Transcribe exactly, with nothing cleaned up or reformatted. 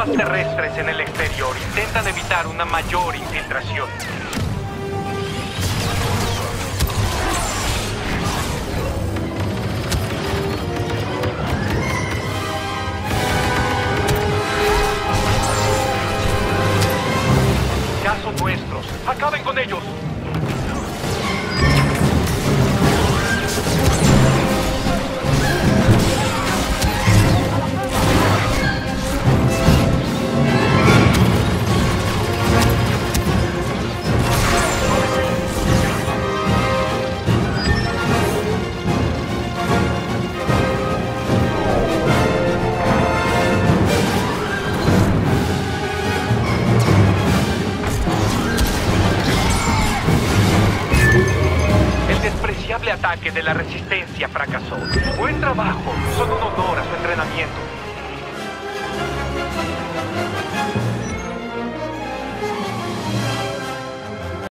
tropas terrestres en el exterior intentan evitar una mayor infiltración. Ya son nuestros. ¡Acaben con ellos! El ataque de la resistencia fracasó. Buen trabajo. Son un honor a su entrenamiento.